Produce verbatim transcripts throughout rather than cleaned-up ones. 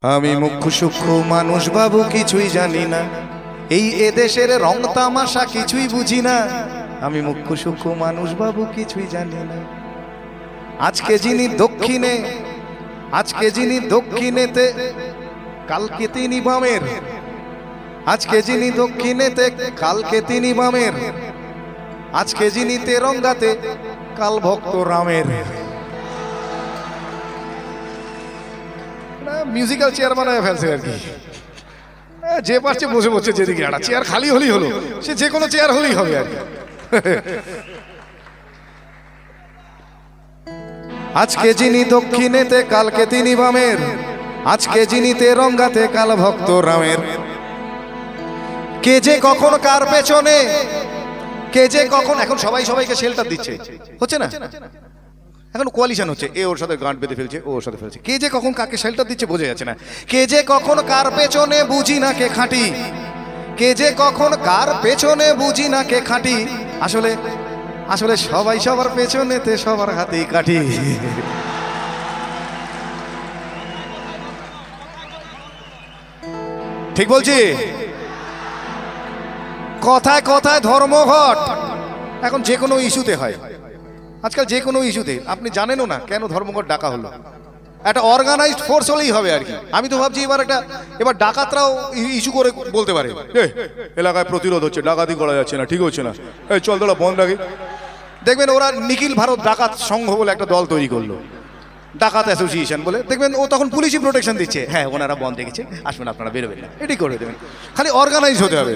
আমি মুখ্য সূক্ষ্ম মানুষ বাবু কিছুই জানি না, এই এদেশের রং তামাশা কিছুই বুঝি না। আমি মুখ্য সূক্ষ্ম মানুষ বাবু কিছুই জানি না। আজকে যিনি দক্ষিণে, আজকে যিনি দক্ষিণেতে, কালকে তিনি বামের। আজকে যিনি দক্ষিণেতে, কালকে তিনি বামের। আজকে যিনি তেরঙ্গাতে, কাল ভক্ত রামের। মিউজিক্যাল চেয়ার বানায় ফেলছে আর কি, যে পারছে বসে বসে, যেদিকে একটা চেয়ার খালি হলেই হলো, সে যে কোনো চেয়ার হলেই হবে আর কি। আজকে যিনি দক্ষিণেতে, কালকে তিনি বামের। আজকে যিনি তেরঙ্গাতে, কাল ভক্ত রামের। কে যে কখন কার পেছনে, কে যে কখন, এখন সবাই সবাইকে শেল্টার দিচ্ছে, হচ্ছে না? এখন কোয়ালিশন হচ্ছে, এ ওর সাথে গাঁট বেঁধে ফেলছে, ও ওর সাথে ফেলছে। কে যে কখন কাকে শেল্টার দিচ্ছে বোঝা যাচ্ছে না। কে যে কখন কার পেছনে, বুঝি না কে খাঁটি। কে যে কখন কার পেছনে, বুঝি না কে খাঁটি। আসলে আসলে সবাই সবার পেছনেতে, সবার হাতেই কাঠি। ঠিক বলছি? কথায় কথায় ধর্মঘট এখন যে কোনো ইস্যুতে হয়। আজকাল যে কোনো ইস্যুতে, আপনি জানেনও না কেন ধর্মঘট ডাকা হলো। একটা অর্গানাইজড ফোর্স হলেই হবে আর কি। আমি তো ভাবছি এবার একটা, এবার ডাকাতরাও ইস্যু করে বলতে পারে, এলাকায় প্রতিরোধ হচ্ছে, ডাকাতি করা যাচ্ছে না, ঠিক হচ্ছে না, এই চল তোরা বন্ধ রাখি। দেখবেন ওরা নিখিল ভারত ডাকাত সংঘ বলে একটা দল তৈরি করলো, ডাকাত অ্যাসোসিয়েশন বলে। দেখবেন ও তখন পুলিশই প্রোটেকশন দিচ্ছে, হ্যাঁ ওনারা বন্ধ রেখেছে, আসবেন আপনারা, বেরোবেন না, এটাই করে দেবেন। খালি অর্গানাইজ হতে হবে।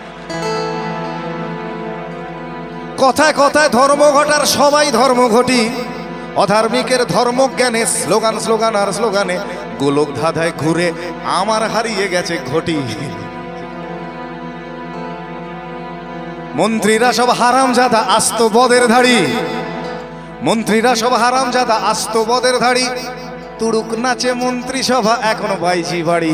কথায় কথায় ধর্মঘট, আর সবাই ধর্মঘটি। অধার্মিকের ধর্মজ্ঞানে, স্লোগান স্লোগান আর স্লোগানে, গোলক ধাঁধায় ঘুরে আমার হারিয়ে গেছে ঘটি। মন্ত্রীরা সব হারামজাদা, আস্ত বদের ধাড়ি। মন্ত্রীরা সব হারামজাদা, আস্ত বদের ধাড়ি। তুড়ুক নাচে মন্ত্রী সভা, এখনো বাইজি বাড়ি।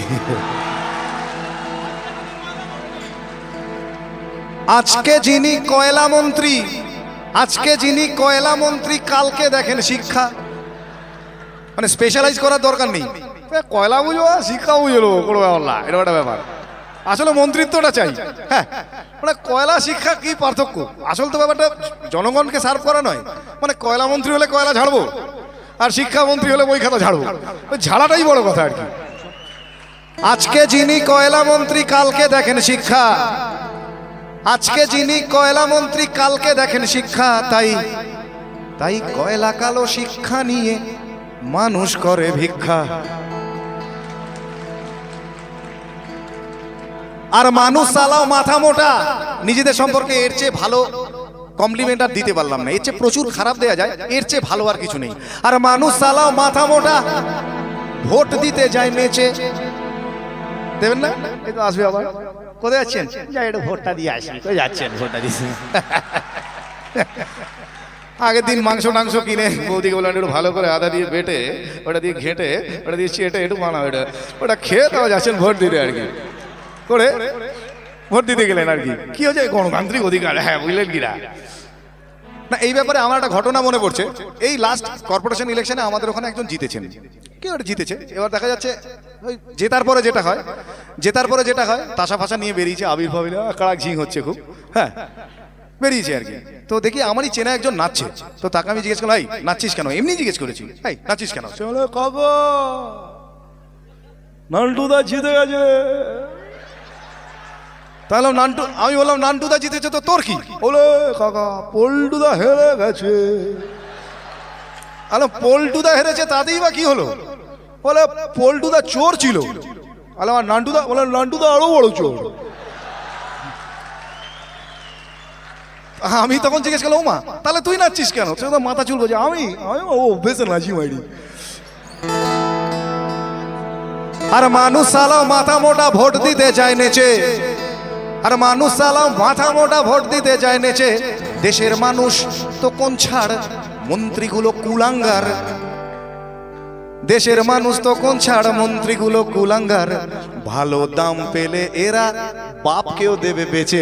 আজকে যিনি কয়লা মন্ত্রী, আজকে যিনি কয়লা মন্ত্রী, কালকে দেখেন শিক্ষা। মানে স্পেশালাইজ করার দরকার নেই, কয়লা বুঝবো শিক্ষা বুঝলো, কোনো ব্যাপার না, এটা একটা ব্যাপার। আসলে মন্ত্রিত্বটা চাই। হ্যাঁ, মানে কয়লা শিক্ষা কি পার্থক্য? আসল তো ব্যাপারটা জনগণকে সার্ভ করা নয়। মানে কয়লা মন্ত্রী হলে কয়লা ঝাড়বো, আর শিক্ষামন্ত্রী হলে বই খাতা ঝাড়বো, ওই ঝাড়াটাই বড় কথা আর কি। আজকে যিনি কয়লা মন্ত্রী, কালকে দেখেন শিক্ষা। আজকে যিনি কয়লা মন্ত্রী, কালকে দেখেন শিক্ষা। তাই তাই কয়লা কালো শিক্ষা নিয়ে মানুষ করে ভিক্ষা। আর মানুষ চালাও মাথা মোটা। নিজেদের সম্পর্কে এর চেয়ে ভালো কমপ্লিমেন্ট আর দিতে পারলাম না, এর চেয়ে প্রচুর খারাপ দেয়া যায়, এর চেয়ে ভালো আর কিছু নেই। আর মানুষ চালাও মাথা মোটা, ভোট দিতে যায় নেচে। দেবেন না? এই তো আসবে আবার। কোথায় যাচ্ছেন? যাই একটু ভোটটা দিয়ে আসি। কোথায় যাচ্ছেন? ভোটটা দিচ্ছি। আগের দিন মাংস টাংস কিনে বৌদিকে বললাম একটু ভালো করে আদা দিয়ে বেটে, ওটা দিয়ে ঘেঁটে, ওটা দিয়ে চেটে একটু বানাও, এটা ওটা খেয়ে তাও যাচ্ছেন ভোট দিতে আর কি। করে ভোট দিতে গেলেন আর কি। কি হয়েছে? গণতান্ত্রিক অধিকার, হ্যাঁ বুঝলেন কিনা না? এই ব্যাপারে আমার একটা ঘটনা মনে পড়ছে। এই লাস্ট কর্পোরেশন ইলেকশনে আমাদের ওখানে একজন জিতেছেন। কেউ একটা জিতেছে। এবার দেখা যাচ্ছে ওই জেতার পরে যেটা হয়, জেতার পরে যেটা হয় তাসা ফাঁসা নিয়ে বেরিয়েছে, আবির্ভাব কাড়াক ঝিং হচ্ছে খুব, হ্যাঁ বেরিয়েছে আর কি। তো দেখি আমারই চেনা একজন নাচছে। তো তাকে আমি জিজ্ঞেস করলাম, এই নাচছিস কেন? এমনি জিজ্ঞেস করেছি, এই নাচছিস কেন? সে বলে, কাকা নান্টুদা জিতে গেছে। তাহলে নান্টু, আমি বললাম নান্টুদা জিতেছে তো তোর কি? বলে, কাকা পল্টুদা হেরে গেছে। আলো পল্টুদা হেরেছে তাতেই বা কি হলো? বলে পল্টুদা চোর ছিল। আলো আর নান্টুদা, বলে নান্টুদা আরো বড় চোর। আমি তখন জিজ্ঞেস করলাম, মা তাহলে তুই নাচছিস কেন? সে তো মাথা চুল করছে, আমি আমি ও বেশ নাচি মাইরি। আর মানুষ সালাও মাথা মোটা, ভোট দিতে যায় নেচে। আর মানুষ চালাও মাথা মোটা, ভোট দিতে যায় নেচে। দেশের মানুষ তো কোন ছাড়, মন্ত্রীগুলো কুলাঙ্গার। দেশের মানুষ তো কোন ছাড়, মন্ত্রীগুলো কুলাঙ্গার। ভালো দাম পেলে এরা বাপকেও দেবে বেচে।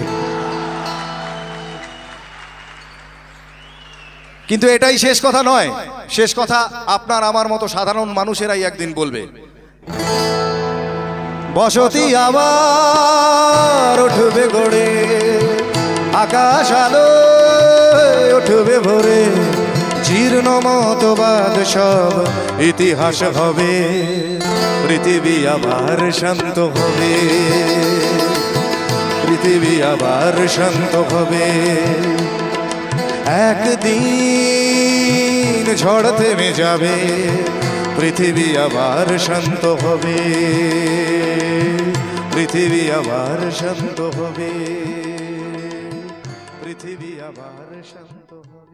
কিন্তু এটাই শেষ কথা নয়। শেষ কথা আপনার আমার মতো সাধারণ মানুষেরাই একদিন বলবে। বসতি আবার উঠবে গড়ে, আকাশ আলো উঠবে ভরে, জীর্ণ মতবাদ সব ইতিহাস হবে, পৃথিবী আবার শান্ত হবে, পৃথিবী আবার শান্ত হবে। একদিন ঝড় থেমে যাবে, পৃথিবী আবার শান্ত হবে, পৃথিবী আবার শান্ত হবে, পৃথিবী আবার শান্ত হবে।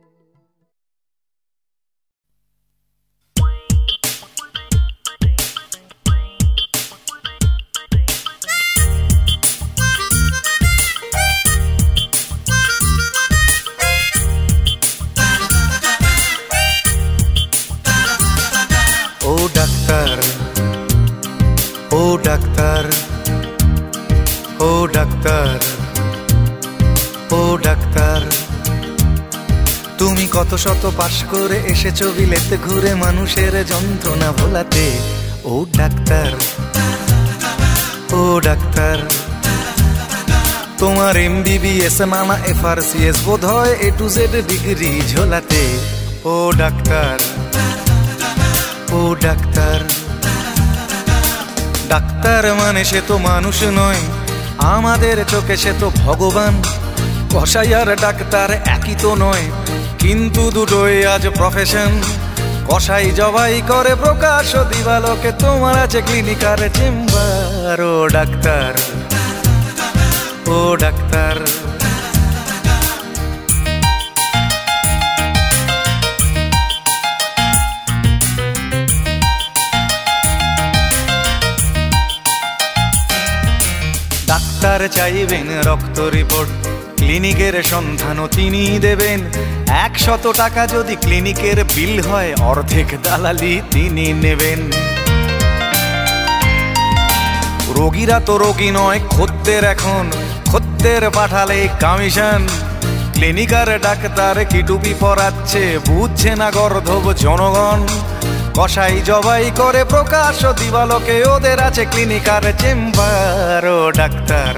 ও ডাক্তার, ও ডাক্তার, ও ডাক্তার, ও ডাক্তার, তুমি কত শত পাশ করে এসেছো বিলেতে ঘুরে মানুষের যন্ত্রণা ভোলাতে। ও ডাক্তার, ও ডাক্তার, তোমার এমবিবিএস নানা এফআরসিএস বোধ হয় এ টু জেড ডিগ্রি ঝোলাতে। ও ডাক্তার, ও ডাক্তার, ডাক্তার মানে সে তো মানুষ নয়, আমাদের চোখে সে তো ভগবান। কসাই আর ডাক্তার একই তো নয়, কিন্তু দুটোই আজ প্রফেশন। কসাই জবাই করে প্রকাশ দিবালোকে, তোমার আছে ক্লিনিক আর চেম্বার। ও ডাক্তার, ও ডাক্তার, ডাক্তার চাইবেন রক্ত রিপোর্ট, ক্লিনিকের সন্ধানও তিনি দেবেন। একশত টাকা যদি ক্লিনিকের বিল হয়, অর্ধেক দালালি তিনি নেবেন। রোগীরা তো রোগী নয় খদ্দের, এখন খদ্দের পাঠালে কমিশন। ক্লিনিকার ডাক্তার কি টুপি পরাচ্ছে, বুঝছে না গর্ধব জনগণ। কসাই জবাই করে প্রকাশ দিবালোকে, ওদের আছে ক্লিনিকার চেম্বার। ও ডাক্তার,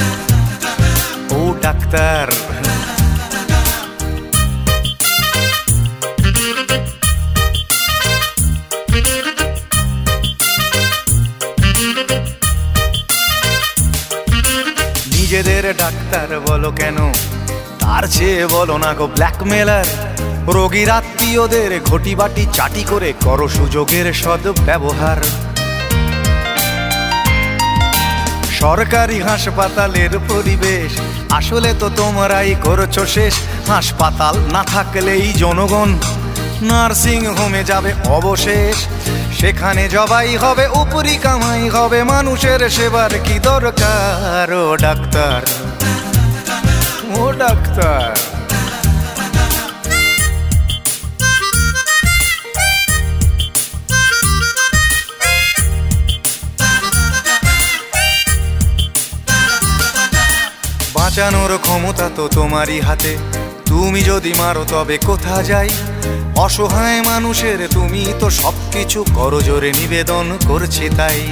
ও ডাক্তার, নিজেদের ডাক্তার বলো কেন, তার চেয়ে বলো না গো ব্ল্যাকমেলার। রোগীর আত্মীয়দের ঘটি বাটি চাটি করে করো সুযোগের সদ ব্যবহার। সরকারি হাসপাতালের পরিবেশ আসলে তো তোমরাই করছো শেষ। হাসপাতাল না থাকলেই জনগণ নার্সিং হোমে যাবে অবশেষ। সেখানে জবাই হবে, উপরি কামাই হবে, মানুষের সেবার কি দরকার। ও ডাক্তার, ও ডাক্তার, বাঁচানোর ক্ষমতা তো তোমারই হাতে, তুমি যদি মারো তবে কোথা যাই। অসহায় মানুষের তুমি তো সবকিছু করজোরে নিবেদন করছে তাই।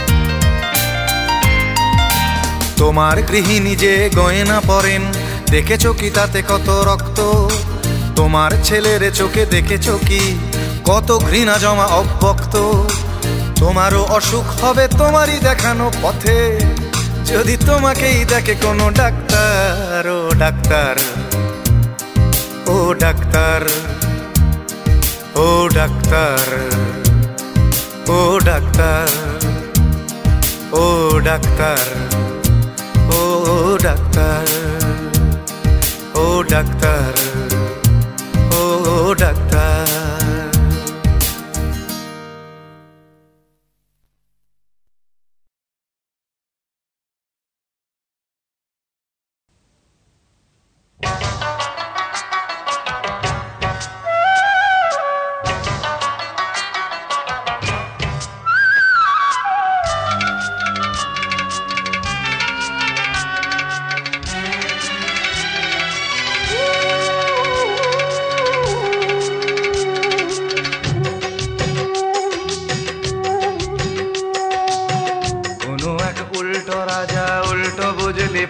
তোমার গৃহিণী যে গয়না পরেন, দেখেছো কি তাতে কত রক্ত? তোমার ছেলের চোখে দেখেছো কি কত ঘৃণা জমা অব্যক্ত? তোমারও অসুখ হবে তোমারই দেখানো পথে, যদি তোমাকেই দেখে কোনো ডাক্তার। ও ডাক্তার, ও ডাক্তার, ও ডাক্তার, ও ডাক্তার, ও ডাক্তার, ও ডাক্তার, ও ডাক্তার, ও ডাক্তার।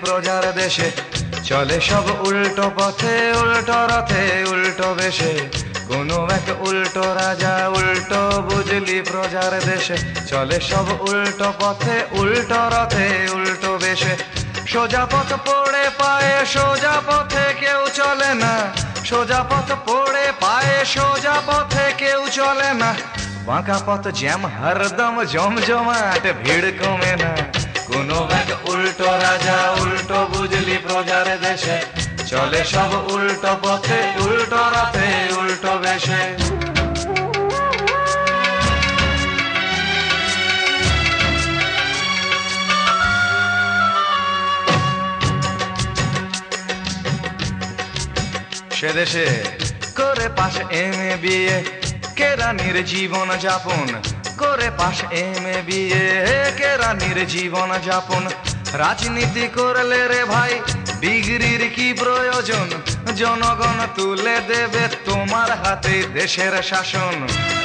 প্রজার দেশে চলে সব উল্টো পথে উল্টো রথে উল্টো বেশে কোনো এক উল্টো রাজা উল্টো বুঝলি প্রজার দেশে চলে সব উল্টো পথে উল্টো রথে উল্টো বেশে সোজা পথ পড়ে পায়ে সোজা পথে কেউ চলে না সোজা পথ পড়ে পায়ে সোজা পথে কেউ চলে না বাঁকা পথ জ্যাম হরদম জমজমাট ভিড় কমে না কোনো এক উল্টো রাজা উল্টো বুঝলি প্রজার দেশে চলে সব উল্টো পথে উল্টো রথে উল্টো বেশে সে দেশে করে পাশ এম এ বিয়ে কেরানির জীবন যাপন করে পাশ এম এ বিয়ে কেরানির জীবন যাপন রাজনীতি করলে রে ভাই ডিগ্রির কি প্রয়োজন জনগণ তুলে দেবে তোমার হাতে দেশের শাসন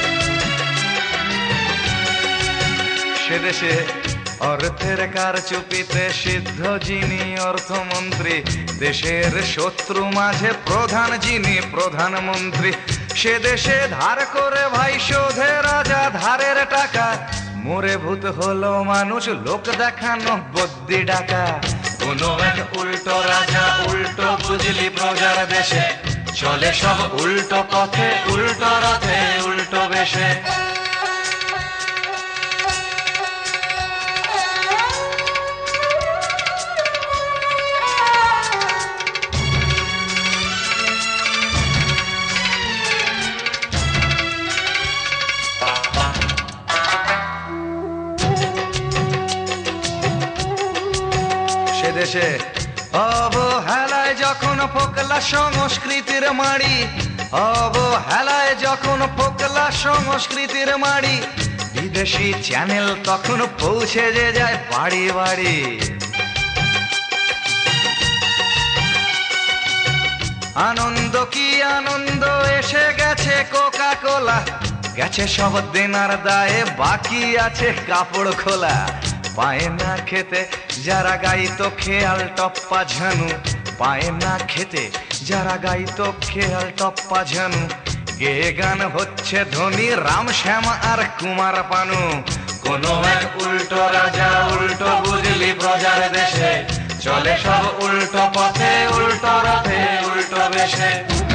সে দেশে অর্থের কারচুপিতে সিদ্ধ যিনি অর্থমন্ত্রী দেশের শত্রু মাঝে প্রধান যিনি প্রধানমন্ত্রী সে দেশে ধার করে ভাই শোধে রাজা ধারের টাকা মরে ভূত হলো মানুষ লোক দেখানো বদ্যি ডাকা কোনো এক উল্টো রাজা উল্টো বুঝলি প্রজার দেশে চলে সব উল্টো পথে উল্টো রথে উল্টো বেশে দেশে অবহেলায় যখন ফোকলা সংস্কৃতির মাড়ি অবহেলায় যখন ফোকলা সংস্কৃতির মাড়ি বিদেশি চ্যানেল তখন পৌঁছে যে যায় বাড়ি বাড়ি আনন্দ কি আনন্দ এসে গেছে কোকা কোলা গেছে সব দেনার দায়ে বাকি আছে কাপড় খোলা পায় না খেতে যারা গাইতো খেয়াল টপ্পা ঝানু পায় না খেতে যারা গাইতো খেয়াল টপ্পা ঝানু গে গান হচ্ছে ধনী রাম শ্যাম আর কুমার পানু কোনো এক উল্টো রাজা উল্টো বুঝলি প্রজার দেশে চলে সব উল্টো পথে উল্টো রথে উল্টো বেশে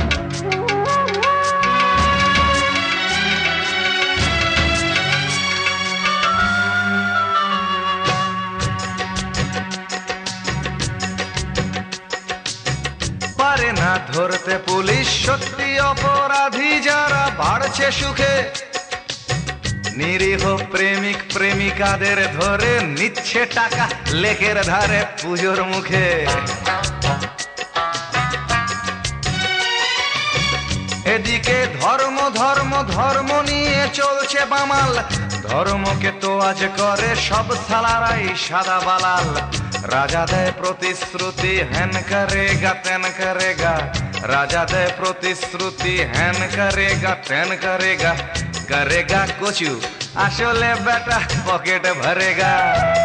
পারে না ধরতে পুলিশ সত্যি অপরাধী যারা বাড়ছে সুখে নিরীহ প্রেমিক প্রেমিকাদের ধরে নিচ্ছে টাকা লেকের ধারে পুজোর মুখে এদিকে ধর্ম ধর্ম ধর্ম নিয়ে চলছে বামাল ধর্মকে তো আজ করে সব সালারাই সাদা বালাল রাজা দেয় প্রতিশ্রুতি হ্যান করেগা তেন করেগা রাজা দেয় প্রতিশ্রুতি হ্যান করেগা তেন করেগা করেগা কচু আসলে বেটা পকেট ভরেগা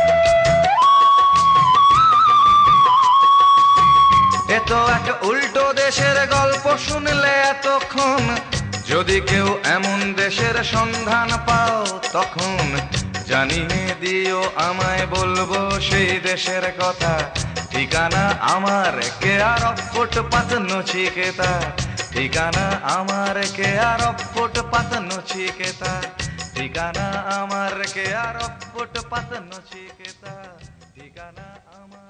এত এক উল্টো দেশের গল্প শুনলে এতক্ষণ যদি কেউ এমন দেশের সন্ধান পাও তখন জানিয়ে দিও আমায় বলবো সেই দেশের কথা ঠিকানা আমার কেয়ার অফ ফুটপাত নচিকেতা ঠিকানা আমার কেয়ার অফ ফুটপাত নচিকেতা ঠিকানা আমার কেয়ার অফ ফুটপাত নচিকেতা ঠিকানা আমার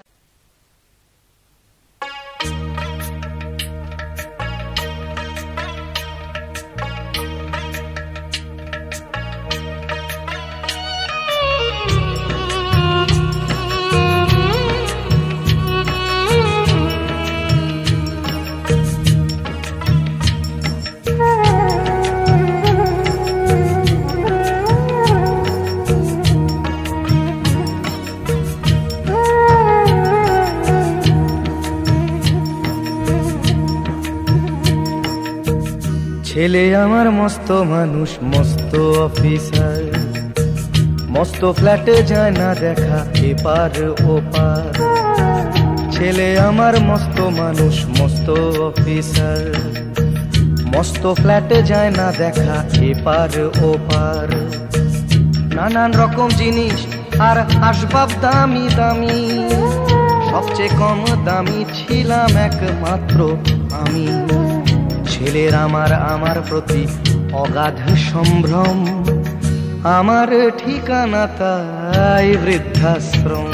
ছেলে আমার মস্ত মানুষ মস্ত অফিসার মস্ত ফ্ল্যাটে যায় না দেখা এপার ওপার ছেলে আমার মস্ত মানুষ, মস্ত অফিসার, মস্ত ফ্ল্যাটে যায় না দেখা এপার ওপার। নানান রকম জিনিস আর আসবাব দামি দামি, সবচেয়ে কম দামি ছিলাম একমাত্র আমি। ছেলের আমার আমার প্রতি অগাধ সম্ভ্রম, আমার ঠিকানা তাই বৃদ্ধাশ্রম।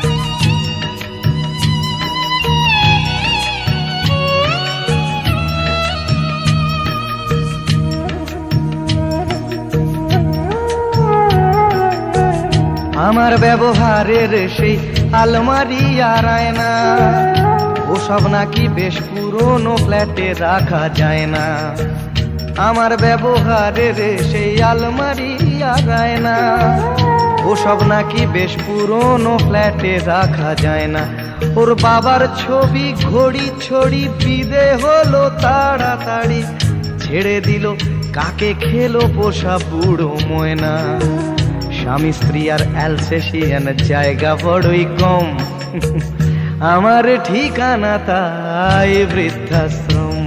আমার ব্যবহারের সেই আলমারি আর আয়না, ওসব নাকি বেশ পুরনো ফ্ল্যাটে রাখা যায় না। আমার ব্যবহারের সেই আলমারি আর আয়না, ওসব নাকি বেশ পুরনো ফ্ল্যাটে রাখা যায় না। ওর বাবার ছবি ঘড়ি ছড়ি বিদে হলো তাড়াতাড়ি, ছেড়ে দিল কাকে খেলো পোষা বুড়ো ময়না। স্বামী স্ত্রী আর অ্যালসেশিয়ান জায়গা বড়ই কম, আমার ঠিকানা তাই বৃদ্ধাশ্রম।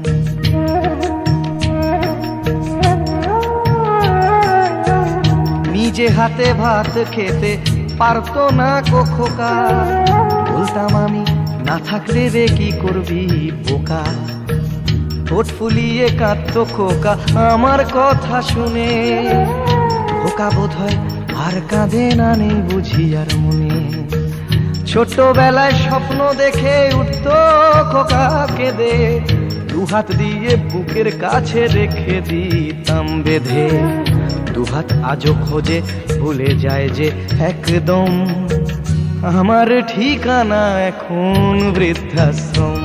নিজে হাতে ভাত খেতে পারতো না খোকা, বলতাম আমি না থাকলে রে কি করবি বোকা। ঠোঁট ফুলিয়ে কাঁদতো খোকা আমার কথা শুনে, খোকা বোধ হয় আর কাঁদে না, নেই বুঝি আর মনে। ছোটবেলায় স্বপ্ন দেখে উঠতো খোকা কেঁদে, দুহাত দিয়ে বুকের কাছে রেখে দিতাম বেঁধে। দুহাত আজও খোঁজে ভুলে যায় যে একদম, আমার ঠিকানা এখন বৃদ্ধাশ্রম।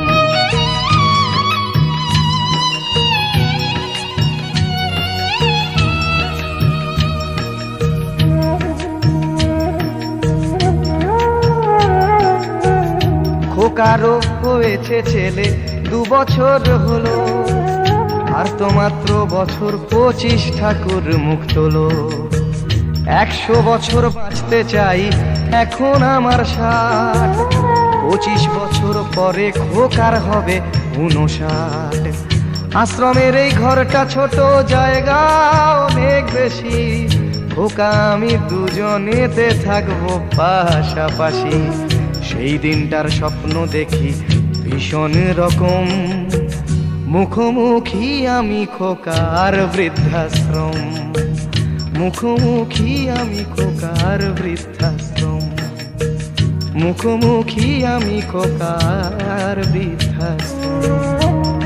খোকারও হয়েছে ছেলে দু বছর হলো, আর তো মাত্র বছর পঁচিশ ঠাকুর মুখ তোলো। একশো বছর বাঁচতে চাই এখন আমার ষাট, পঁচিশ বছর পরে খোকার হবে ঊনষাট। আশ্রমের এই ঘরটা ছোট, জায়গা অনেক বেশি, খোকা আমি দুজনেতে থাকবো পাশাপাশি। সেই দিনটার স্বপ্ন দেখি ভীষণ রকম, মুখোমুখি আমি খোকার বৃদ্ধাশ্রম, মুখোমুখি আমি খোকার বৃদ্ধাশ্রম, মুখোমুখি আমি খোকার বৃদ্ধাশ্রম।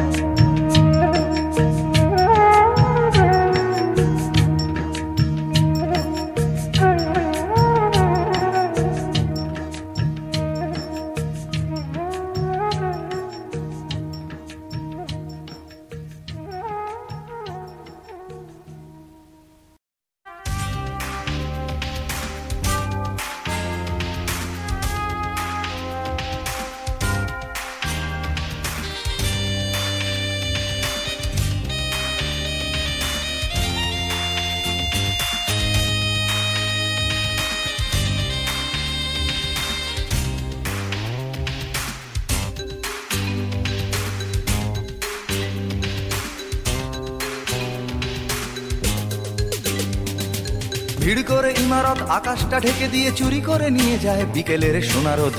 ভিড় করে ইমারত আকাশটা ঢেকে দিয়ে চুরি করে নিয়ে যায় বিকেলের সোনারোদ।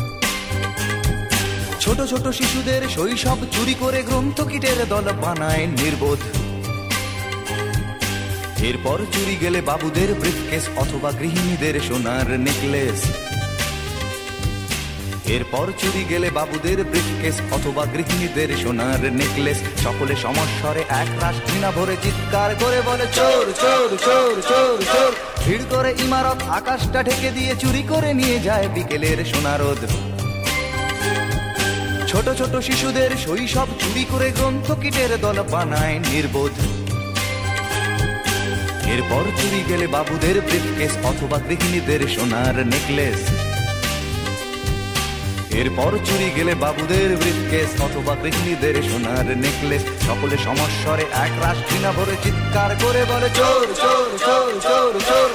ছোট ছোট শিশুদের শৈশব চুরি করে গ্রন্থকিটের দল বানায় নির্বোধ। এরপর চুরি গেলে বাবুদের ব্রিফকেস অথবা গৃহিণীদের সোনার নেকলেস। এরপর চুরি গেলে বাবুদের ব্রিফকেস অথবা গৃহিণীদের সোনার নেকলেস। সকলে সমস্বরে এক রাশ ঘৃণা ভরে চিৎকার করে বলে চোর চোর চোর চোর চোর। ভিড় করে ইমারত আকাশটা ঢেকে দিয়ে চুরি করে নিয়ে যায় বিকেলের সোনারোদ। ছোট ছোট শিশুদের শৈশব চুরি করে গ্রন্থকিটের দল বানায় নির্বোধ। এরপর চুরি গেলে বাবুদের ব্রিফকেস অথবা গৃহিণীদের সোনার নেকলেস। এরপর চুরি গেলে বাবুদের ব্রিফকেস অথবা গৃহিণীদের সোনার নেকলেস। সকলে সমস্বরে এক রাশ ঘৃণা ভরে চিৎকার করে বলে চোর চোর চোর চোর চোর।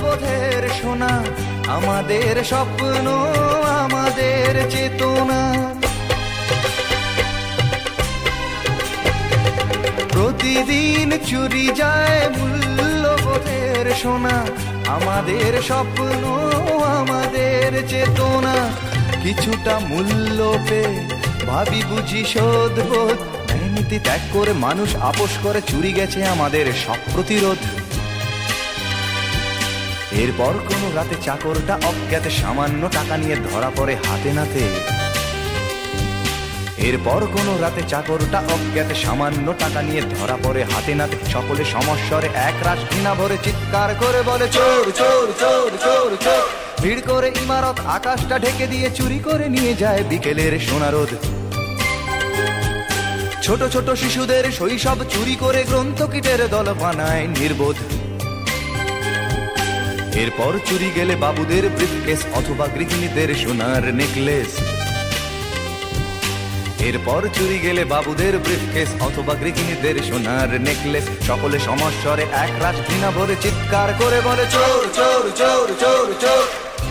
মূল্যবোধের সোনা, আমাদের স্বপ্ন আমাদের চেতনা। প্রতিদিন চুরি যায় মূল্যবোধের সোনা, আমাদের স্বপ্ন আমাদের চেতনা। কিছুটা মূল্য পেয়ে ভাবি বুঝি শোধবোধ, নীতি ত্যাগ করে মানুষ আপোষ করে চুরি গেছে আমাদের সব প্রতিরোধ। এরপর কোনো রাতে চাকরটা অজ্ঞাতে সামান্য টাকা নিয়ে ধরা পড়ে হাতে নাতে। এরপর কোনো রাতে চাকরটা অজ্ঞাতে সামান্য টাকা নিয়ে ধরা পড়ে হাতে নাতে। সকলে সমস্বরে এক রাশ ঘৃণা ভরে চিৎকার করে বলে চোর চোর চোর চোর চোর। ভিড় করে ইমারত আকাশটা ঢেকে দিয়ে চুরি করে নিয়ে যায় বিকেলের সোনারোদ। ছোট ছোট শিশুদের শৈশব চুরি করে গ্রন্থকিটের দল বানায় নির্বোধ। এরপর চুরি গেলে বাবুদের ব্রিফকেস অথবা গৃহিণীদের সোনার নেকলেস। এরপর চুরি গেলে বাবুদের ব্রিফকেস অথবা গৃহিণীদের সোনার নেকলেস। সকলে সমস্বরে এক রাশ ঘৃণা ভরে চিৎকার করে বলে চোর চোর চোর চোর চোর।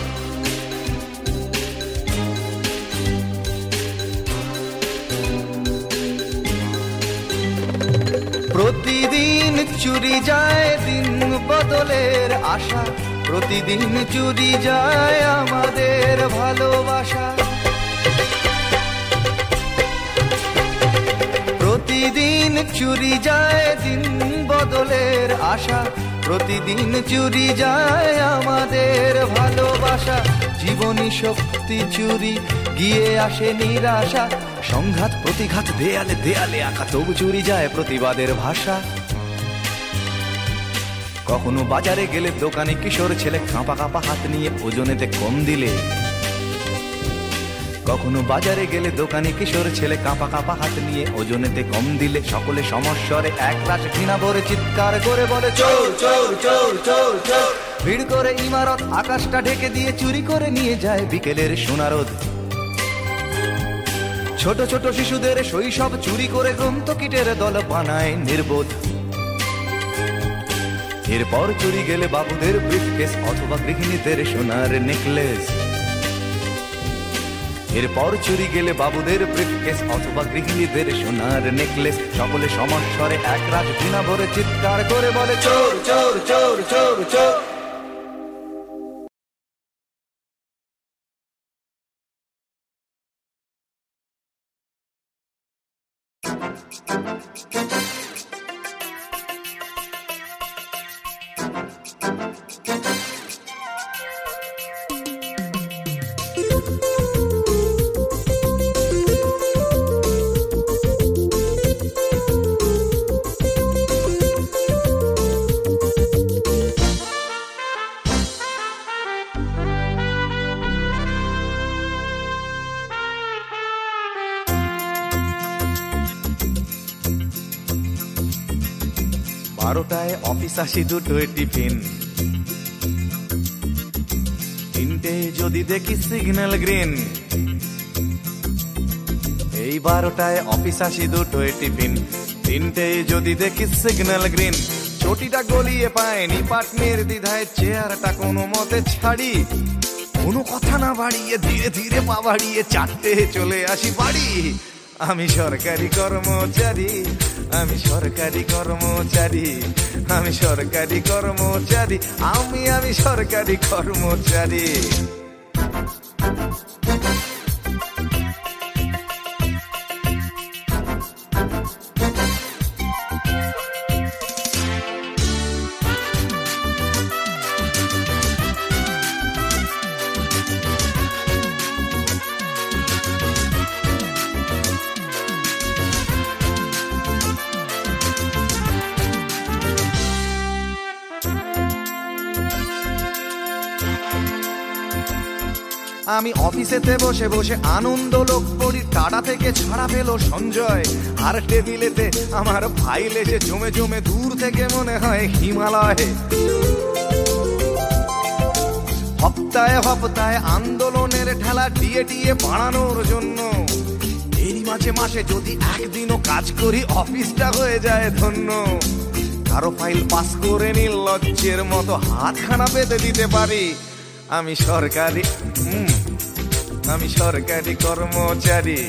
প্রতিদিন চুরি যায় দিন বদলের আশা, প্রতিদিন চুরি যায় আমাদের ভালোবাসা। প্রতিদিন চুরি যায় দিন বদলের আশা, প্রতিদিন চুরি যায় আমাদের ভালোবাসা। জীবনী শক্তি চুরি গিয়ে আসে নিরাশা, সংঘাত প্রতিঘাত দেয়ালে দেয়ালে আঁকা, তবু চুরি যায় প্রতিবাদের ভাষা। কখনো বাজারে গেলে দোকানে কিশোর ছেলে কাঁপা কাঁপা হাত নিয়ে ওজনেতে কম দিলে। কখনো বাজারে গেলে দোকানে কিশোর ছেলে কাঁপা কাঁপা হাত নিয়ে ওজনেতে কম দিলে। সকলে সমস্বরে এক রাশ ঘৃণা ভরে চিৎকার করে বলে চোর চোর চোর চোর চোর। ভিড় করে ইমারত আকাশটা ঢেকে দিয়ে চুরি করে নিয়ে যায় বিকেলের সোনারোদ। ছোট ছোট শিশুদের শৈশব চুরি করে গ্রন্থকিটের দল বানায় নির্বোধ। এরপর চুরি গেলে বাবুদের ব্রিফকেস অথবা গৃহিণীদের সোনার নেকলেস। এরপর চুরি গেলে বাবুদের ব্রিফকেস অথবা গৃহিণীদের সোনার নেকলেস। সকলে সমস্বরে এক রাশ ঘৃণা ভরে চিৎকার করে বলে চোর চোর চোর চোর চোর। বারোটায় অফিস আসি দুটোয় টিফিন, তিনটে যদি দেখি সিগন্যাল গ্রিন। এই বারোটায় অফিস আসি দুটোয় টিফিন, তিনটে যদি দেখি সিগন্যাল গ্রিন। চটিটা গলিয়ে পায়নি পাটনের দ্বিধায় চেয়ারটা কোনো মতে ছাড়ি। কোনো কথা না বাড়িয়ে ধীরে ধীরে পা বাড়িয়ে চারটে চলে আসি বাড়ি। আমি সরকারি কর্মচারী, আমি সরকারি কর্মচারী, আমি সরকারি কর্মচারী, আমি আমি সরকারি কর্মচারী। আমি অফিসেতে বসে বসে আনন্দ লোক পড়ি, টাটা থেকে ছাড়া পেল সঞ্জয়। আর টেবিলেতে আমার ফাইল এসে জমে জমে দূর থেকে মনে হয় হিমালয়। হপ্তায় হপ্তায় আন্দোলনের ঠেলা ডিএ ডিএ বাড়ানোর জন্য। এরই মাঝে মাসে যদি একদিনও কাজ করি অফিসটা হয়ে যায় ধন্য। কারো ফাইল পাস করে নির্লজ্জের মতো হাতখানা পেতে দিতে পারি। আমি সরকারি হুম আমি সরকারি কর্মচারী।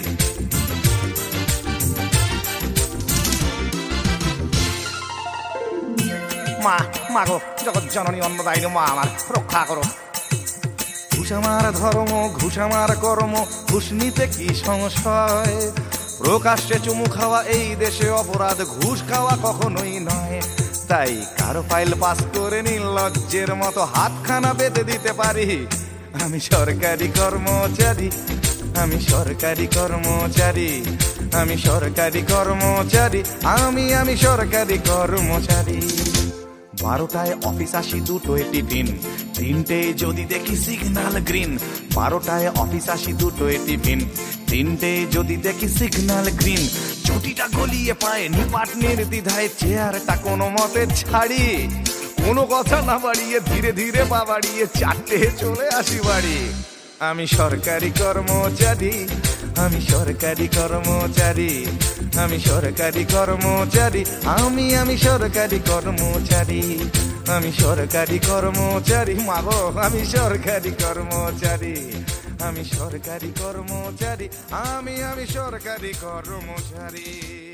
মা মা গো, জগৎ জননী অন্নদায়িনী মা আমার রক্ষা করো। ঘুষ আমার ধর্ম, ঘুষ আমার কর্ম, ঘুষ নিতে কি সংশয়? প্রকাশ্যে চুমু খাওয়া এই দেশে অপরাধ, ঘুষ খাওয়া কখনোই নয়। তাই কারো ফাইল পাস করে নির্লজ্জের মতো হাতখানা বেঁধে দিতে পারি। আমি সরকারি কর্মচারী, আমি সরকারি কর্মচারী, আমি সরকারি কর্মচারী, আমি আমি সরকারি কর্মচারী। বারোটায় অফিস আসি দুটোয় টিফিন, তিনটে যদি দেখি সিগন্যাল গ্রিন। বারোটায় অফিস আসি দুটোয় টিফিন, তিনটে যদি দেখি সিগন্যাল গ্রিন। ছুটিটা গলিয়ে পায় নিপাট নির্দ্বিধায় চেয়ারটা কোনো মতে ছাড়ি। কোনো কথা না বাড়িয়ে ধীরে ধীরে পা বাড়িয়ে চারটে চলে আসি বাড়ি। আমি সরকারি কর্মচারী, আমি সরকারি কর্মচারী, আমি সরকারি কর্মচারী, আমি আমি সরকারি কর্মচারী, আমি সরকারি কর্মচারী। মাগো আমি সরকারি কর্মচারী, আমি সরকারি কর্মচারী, আমি আমি সরকারি কর্মচারী।